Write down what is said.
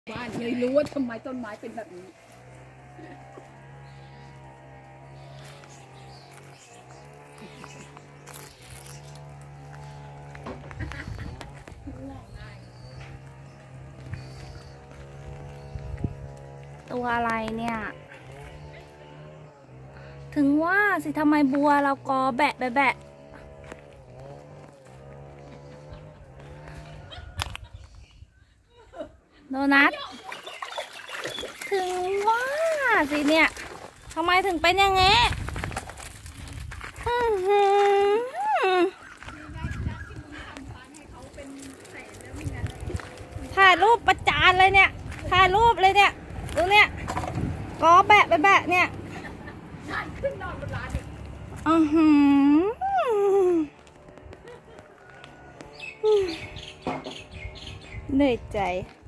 บ้านเลยรู้ว่าทำไมต้นไม้เป็นแบบนี้ตัวอะไรเนี่ยถึงว่าสิทำไมบัวเรากอแบะแบะโดนัทถึงว่าสิเนี่ยทำไมถึงเป็นอย่างงี้ถ่ายรูปประจานเลยเนี่ยถ่ายรูปเลยเนี่ยดูเนี่ยกอแบะแบะเนี่ยขึ้นนอนบนร้านอีกเหนื่อยใจ